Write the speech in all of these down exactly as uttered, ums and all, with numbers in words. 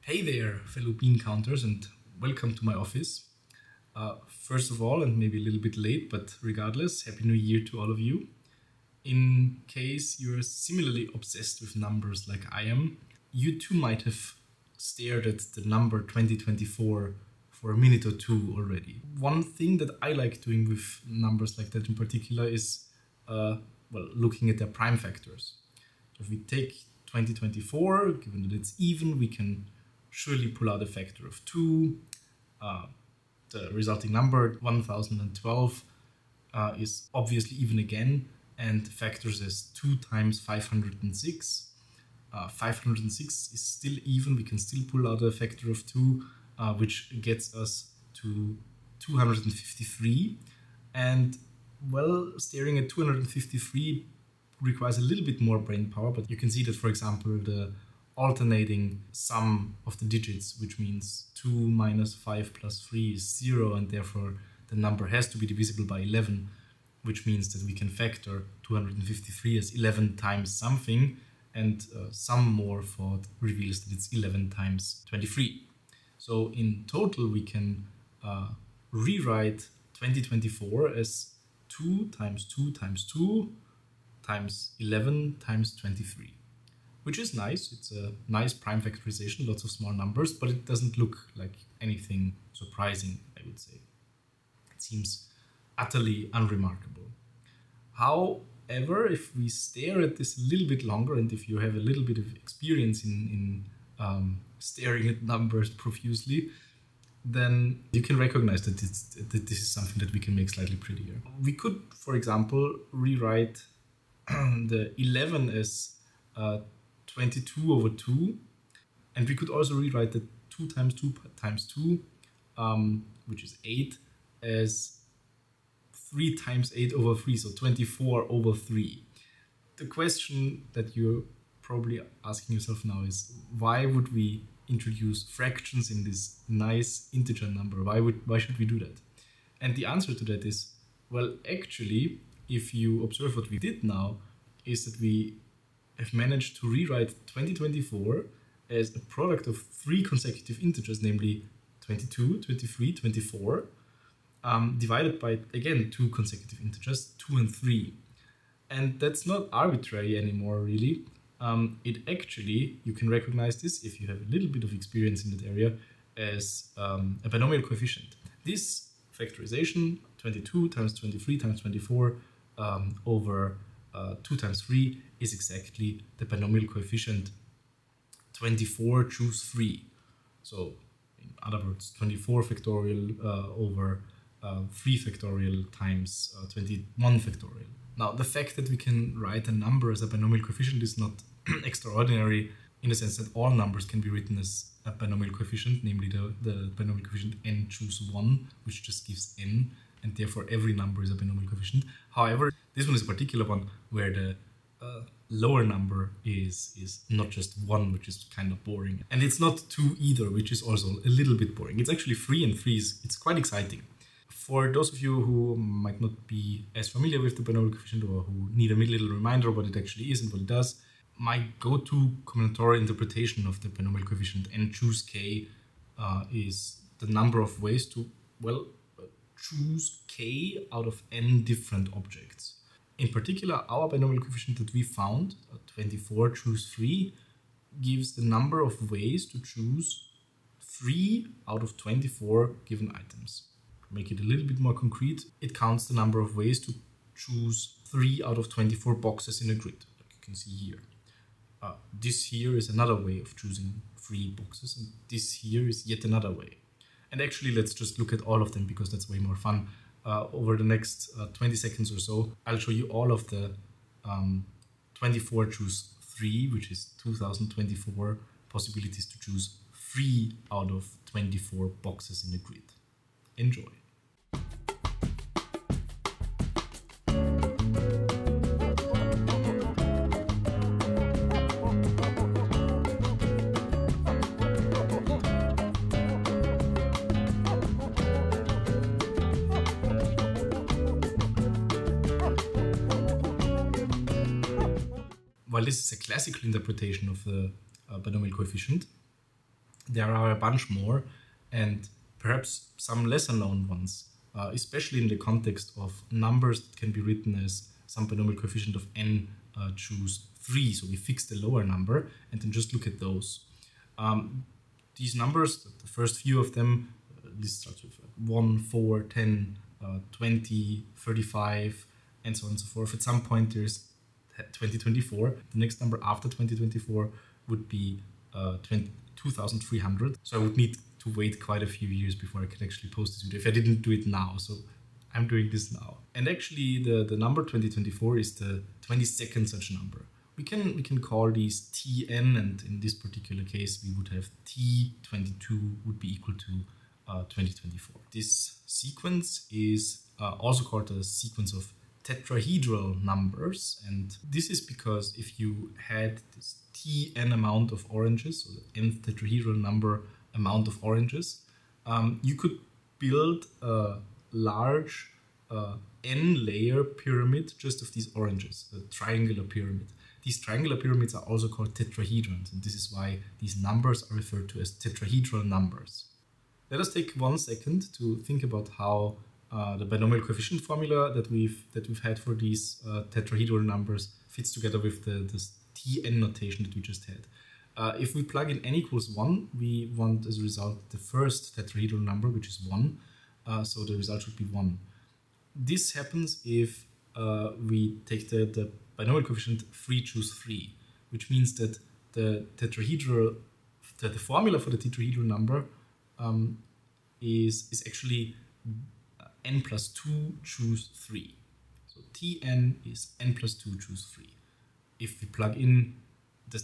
Hey there, fellow bean counters, and welcome to my office. Uh, first of all, and maybe a little bit late, but regardless, Happy New Year to all of you. In case you're similarly obsessed with numbers like I am, you too might have stared at the number twenty twenty-four for a minute or two already. One thing that I like doing with numbers like that in particular is, uh, well, looking at their prime factors. So if we take twenty twenty-four, given that it's even, we can surely pull out a factor of two. Uh, the resulting number, one thousand twelve, uh, is obviously even again, and factors as two times five hundred six. Uh, five hundred six is still even, we can still pull out a factor of two, uh, which gets us to two hundred fifty-three. And, well, staring at two hundred fifty-three requires a little bit more brain power, but you can see that, for example, the alternating sum of the digits, which means two minus five plus three is zero, and therefore the number has to be divisible by eleven, which means that we can factor two hundred fifty-three as eleven times something, and uh, some more thought reveals that it's eleven times twenty-three. So in total we can uh, rewrite twenty twenty-four as two times two times two times eleven times twenty-three. Which is nice. It's a nice prime factorization, lots of small numbers, but it doesn't look like anything surprising, I would say. It seems utterly unremarkable. However, if we stare at this a little bit longer, and if you have a little bit of experience in, in um, staring at numbers profusely, then you can recognize that, it's, that this is something that we can make slightly prettier. We could, for example, rewrite the eleven as uh, twenty-two over two, and we could also rewrite the two times two times two, um, which is eight, as three times eight over three, so twenty-four over three. The question that you're probably asking yourself now is, why would we introduce fractions in this nice integer number? Why would why should we do that? And the answer to that is, well, actually, if you observe what we did now, is that we have managed to rewrite twenty twenty-four as a product of three consecutive integers, namely twenty-two, twenty-three, twenty-four, um, divided by, again, two consecutive integers, two and three. And that's not arbitrary anymore, really. Um, it actually, you can recognize this if you have a little bit of experience in that area, as um, a binomial coefficient. This factorization, twenty-two times twenty-three times twenty-four um, over uh, two times three, is exactly the binomial coefficient twenty-four choose three. So in other words, twenty-four factorial uh, over uh, three factorial times uh, twenty-one factorial. Now, the fact that we can write a number as a binomial coefficient is not extraordinary, in the sense that all numbers can be written as a binomial coefficient, namely the, the binomial coefficient n choose one, which just gives n, and therefore every number is a binomial coefficient. However, this one is a particular one where the uh, lower number is, is not just one, which is kind of boring. And it's not two either, which is also a little bit boring. It's actually three, and three is it's quite exciting. For those of you who might not be as familiar with the binomial coefficient, or who need a little reminder of what it actually is and what it does, my go-to combinatorial interpretation of the binomial coefficient n choose k uh, is the number of ways to, well, uh, choose k out of n different objects. In particular, our binomial coefficient that we found, uh, twenty-four choose three, gives the number of ways to choose three out of twenty-four given items. To make it a little bit more concrete, it counts the number of ways to choose three out of twenty-four boxes in a grid, like you can see here. Uh, this here is another way of choosing three boxes, and this here is yet another way. And actually, let's just look at all of them, because that's way more fun. Uh, over the next uh, twenty seconds or so, I'll show you all of the um, twenty-four choose three, which is two thousand twenty-four possibilities to choose three out of twenty-four boxes in the grid. Enjoy. While this is a classical interpretation of the uh, binomial coefficient, there are a bunch more, and perhaps some lesser known ones, uh, especially in the context of numbers that can be written as some binomial coefficient of n uh, choose three. So we fix the lower number and then just look at those. Um, these numbers, the first few of them, uh, this starts with one, four, ten, uh, twenty, thirty-five, and so on and so forth. At some point there's twenty twenty-four. The next number after twenty twenty-four would be uh, two thousand three hundred. So I would need to wait quite a few years before I could actually post this video if I didn't do it now. So I'm doing this now. And actually the, the number twenty twenty-four is the twenty-second such number. We can, we can call these T N, and in this particular case we would have T twenty-two would be equal to uh, twenty twenty-four. This sequence is uh, also called a sequence of tetrahedral numbers, and this is because if you had this Tn amount of oranges, so the nth tetrahedral number amount of oranges, um, you could build a large uh, n-layer pyramid just of these oranges, a triangular pyramid. These triangular pyramids are also called tetrahedrons, and this is why these numbers are referred to as tetrahedral numbers. Let us take one second to think about how uh, the binomial coefficient formula that we've that we've had for these uh, tetrahedral numbers fits together with the this Tn notation that we just had. Uh, if we plug in n equals one, we want as a result the first tetrahedral number, which is one. Uh, so the result should be one. This happens if uh, we take the, the binomial coefficient three choose three, which means that the tetrahedral, that the formula for the tetrahedral number um, is, is actually n plus two choose three. So Tn is n plus two choose three. If we plug in the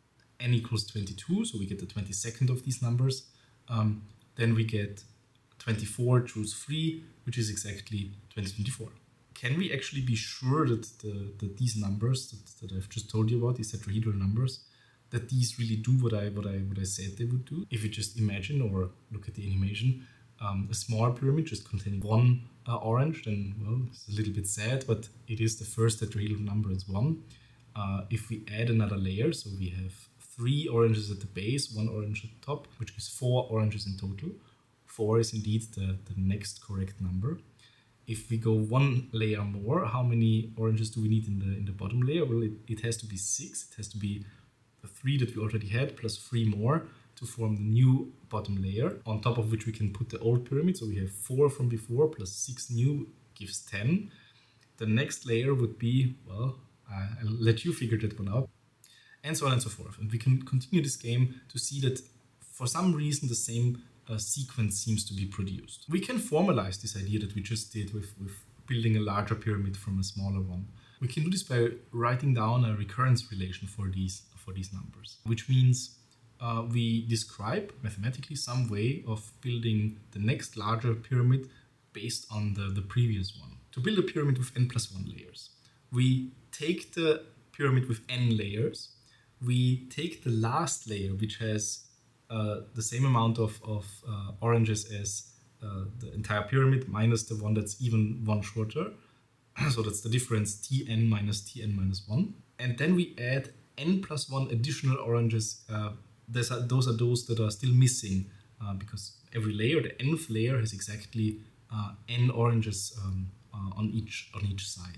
n equals twenty-two, so we get the twenty-second of these numbers, um, then we get twenty-four choose three, which is exactly twenty twenty-four. Can we actually be sure that, the, that these numbers that, that I've just told you about, these tetrahedral numbers, that these really do what I, what I, what I said they would do? If you just imagine or look at the animation, um, a small pyramid just containing one uh, orange, then, well, it's a little bit sad, but it is the first tetrahedral number, it's one. Uh, if we add another layer, so we have three oranges at the base, one orange at the top, which is four oranges in total. Four is indeed the, the next correct number. If we go one layer more, how many oranges do we need in the in the bottom layer? Well, it, it has to be six. It has to be the three that we already had plus three more to form the new bottom layer, on top of which we can put the old pyramid. So we have four from before plus six new gives ten. The next layer would be, well, I'll let you figure that one out, and so on and so forth. And we can continue this game to see that for some reason the same uh, sequence seems to be produced. We can formalize this idea that we just did with, with building a larger pyramid from a smaller one. We can do this by writing down a recurrence relation for these, for these numbers, which means uh, we describe mathematically some way of building the next larger pyramid based on the, the previous one. To build a pyramid with n plus one layers, we take the pyramid with n layers, we take the last layer, which has uh, the same amount of, of uh, oranges as uh, the entire pyramid, minus the one that's even one shorter. So that's the difference, Tn minus Tn minus one. And then we add n plus one additional oranges. Uh, those, are, those are those that are still missing, uh, because every layer, the nth layer, has exactly uh, n oranges um, uh, on, each, on each side.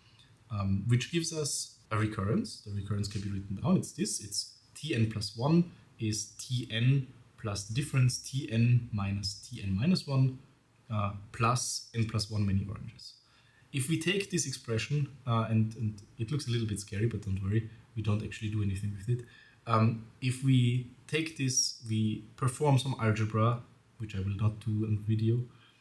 Um, which gives us a recurrence. The recurrence can be written down. It's this. It's Tn plus one is Tn plus the difference Tn minus Tn minus one uh, plus n plus one many oranges. If we take this expression, uh, and, and it looks a little bit scary, but don't worry, we don't actually do anything with it. Um, if we take this, we perform some algebra, which I will not do on video,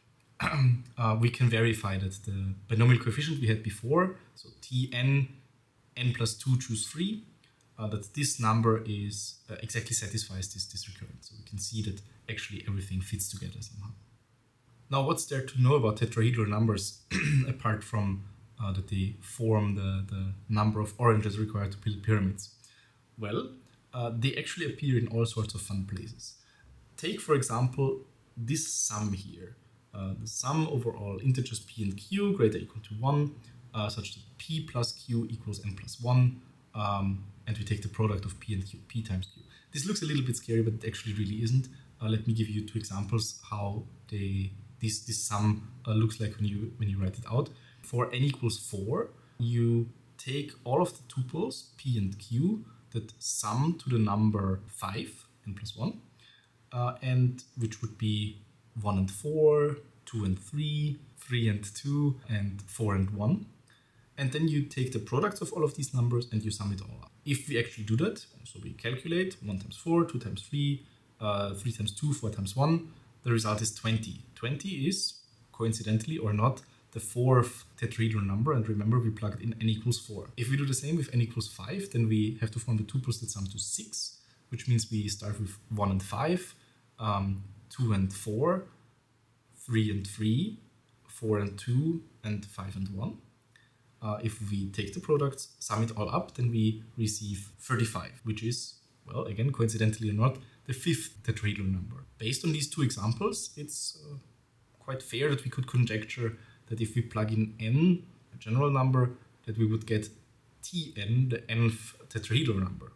Uh, we can verify that the binomial coefficient we had before, so Tn, n plus two choose three, uh, that this number is uh, exactly satisfies this, this recurrence. So we can see that actually everything fits together somehow. Now, what's there to know about tetrahedral numbers apart from uh, that they form the, the number of oranges required to build pyramids? Well, uh, they actually appear in all sorts of fun places. Take, for example, this sum here. Uh, the sum over all integers p and q greater or equal to one, uh, such that p plus q equals n plus one, um, and we take the product of p and q, p times q. This looks a little bit scary, but it actually really isn't. Uh, let me give you two examples how they this this sum uh, looks like when you when you write it out. For n equals four, you take all of the tuples p and q that sum to the number five, n plus one, uh, and which would be one and four, two and three, three and two, and four and one. And then you take the products of all of these numbers and you sum it all up. If we actually do that, so we calculate one times four, two times three, uh, three times two, four times one, the result is twenty. twenty is, coincidentally or not, the fourth tetrahedral number, and remember we plugged in n equals four. If we do the same with n equals five, then we have to form the tuples that sum to six, which means we start with one and five, um, two and four, three and three, four and two, and five and one. Uh, if we take the products, sum it all up, then we receive thirty-five, which is, well, again, coincidentally or not, the fifth tetrahedral number. Based on these two examples, it's uh, quite fair that we could conjecture that if we plug in n, a general number, that we would get Tn, the nth tetrahedral number.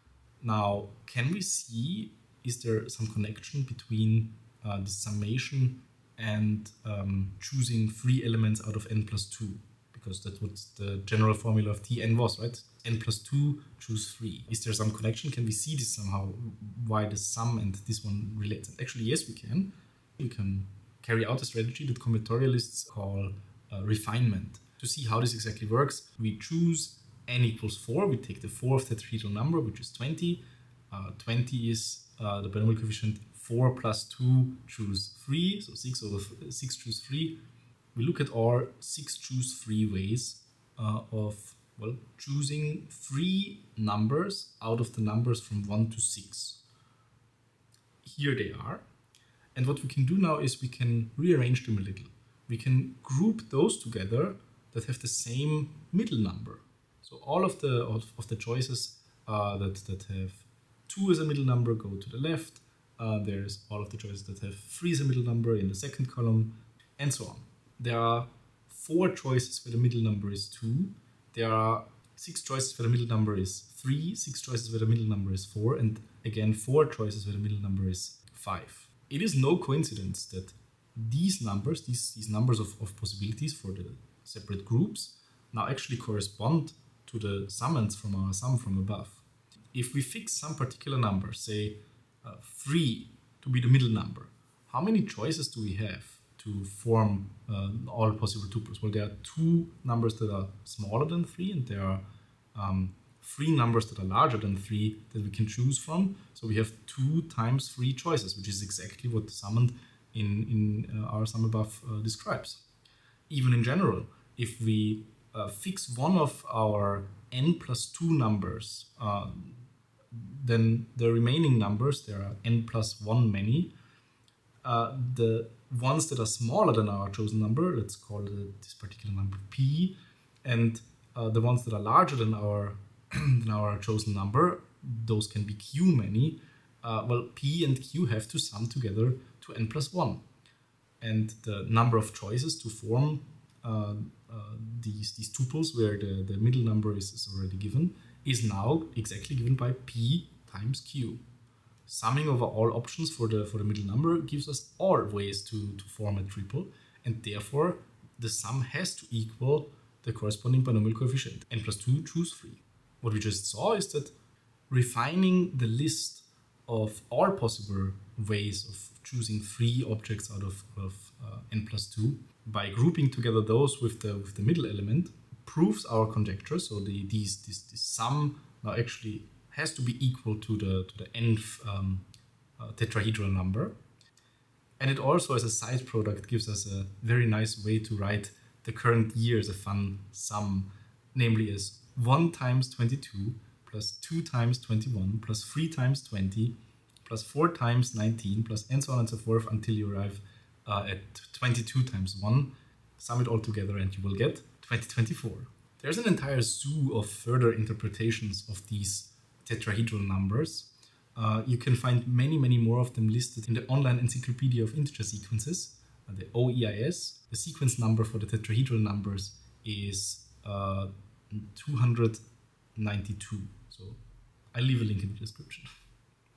Now, can we see, is there some connection between uh, the summation and um, choosing three elements out of n plus two? Because that's what the general formula of Tn was, right? N plus two, choose three. Is there some connection? Can we see this somehow, why the sum and this one relates? And actually, yes, we can. We can carry out a strategy that combinatorialists call uh, refinement. To see how this exactly works, we choose n equals four. We take the fourth tetrahedral number, which is twenty. Uh, twenty is uh, the binomial coefficient four plus two, choose three. So six over six, choose three. We look at our six choose three ways uh, of, well, choosing three numbers out of the numbers from one to six. Here they are. And what we can do now is we can rearrange them a little. We can group those together that have the same middle number. So all of the, of, of the choices uh, that, that have two as a middle number go to the left. Uh, there's all of the choices that have three as a middle number in the second column, and so on. There are four choices where the middle number is two. There are six choices where the middle number is three, six choices where the middle number is four, and again, four choices where the middle number is five. It is no coincidence that these numbers, these, these numbers of, of possibilities for the separate groups, now actually correspond to the summands from our sum from above. If we fix some particular number, say uh, three to be the middle number, how many choices do we have to form uh, all possible tuples? Well, there are two numbers that are smaller than three, and there are um, three numbers that are larger than three that we can choose from. So we have two times three choices, which is exactly what the summand in, in uh, our sum above uh, describes. Even in general, if we uh, fix one of our n plus two numbers, uh, then the remaining numbers, there are n plus one many, uh, the ones that are smaller than our chosen number, let's call it this particular number p, and uh, the ones that are larger than our than our chosen number, those can be q many. Uh, well, p and q have to sum together to n plus one, and the number of choices to form uh, uh, these these tuples where the the middle number is, is already given is now exactly given by p times q. Summing over all options for the for the middle number gives us all ways to, to form a triple, and therefore the sum has to equal the corresponding binomial coefficient. N plus two, choose three. What we just saw is that refining the list of all possible ways of choosing three objects out of, of uh, n plus two by grouping together those with the with the middle element proves our conjecture. So the these this, this sum now actually has to be equal to the to the nth um, uh, tetrahedral number, and it also, as a side product, gives us a very nice way to write the current year as a fun sum, namely as one times twenty-two plus two times twenty-one plus three times twenty plus four times nineteen plus and so on and so forth until you arrive uh, at twenty-two times one. Sum it all together and you will get twenty twenty-four. There's an entire zoo of further interpretations of these tetrahedral numbers. Uh, you can find many, many more of them listed in the online encyclopedia of integer sequences, uh, the O E I S. The sequence number for the tetrahedral numbers is uh, two hundred ninety-two. So I'll leave a link in the description.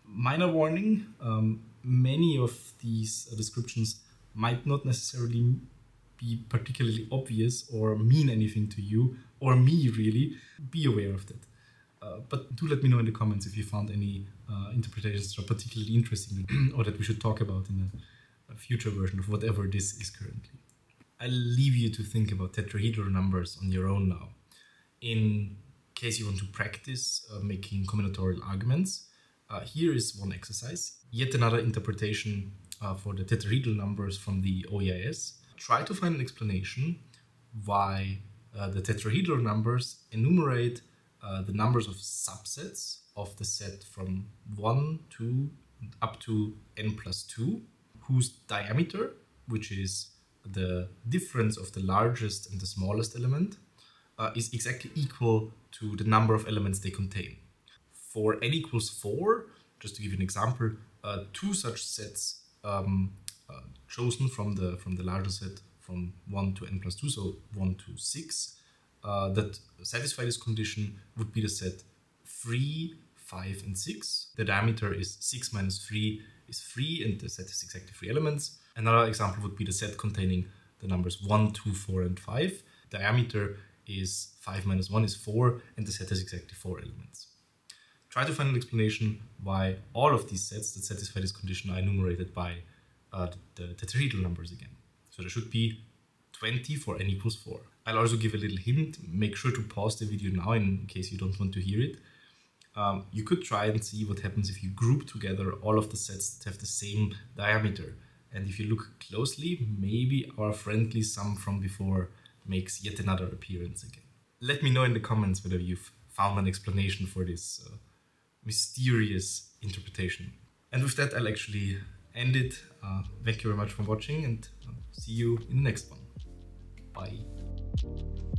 Minor warning, um, many of these uh, descriptions might not necessarily be particularly obvious or mean anything to you, or me really. Be aware of that. Uh, but do let me know in the comments if you found any uh, interpretations that are particularly interesting or that we should talk about in a, a future version of whatever this is currently. I'll leave you to think about tetrahedral numbers on your own now. In case you want to practice uh, making combinatorial arguments, uh, here is one exercise. Yet another interpretation uh, for the tetrahedral numbers from the O E I S. Try to find an explanation why uh, the tetrahedral numbers enumerate uh, the numbers of subsets of the set from one, two, up to n plus two, whose diameter, which is the difference of the largest and the smallest element, uh, is exactly equal to the number of elements they contain. For n equals four, just to give you an example, uh, two such sets um, uh, chosen from the from the larger set from one to n plus two, so one to six, uh, that satisfy this condition would be the set three, five, and six. The diameter is six minus three is three, and the set has exactly three elements. Another example would be the set containing the numbers one, two, four, and five. Diameter is five minus one is four, and the set has exactly four elements. Try to find an explanation why all of these sets that satisfy this condition are enumerated by uh, the, the tetrahedral numbers again. So there should be twenty for n equals four. I'll also give a little hint. Make sure to pause the video now in case you don't want to hear it. Um, you could try and see what happens if you group together all of the sets that have the same diameter. And if you look closely, maybe our friendly sum from before makes yet another appearance again. Let me know in the comments whether you've found an explanation for this uh, mysterious interpretation. And with that, I'll actually end it. Uh, thank you very much for watching, and uh, see you in the next one. Bye.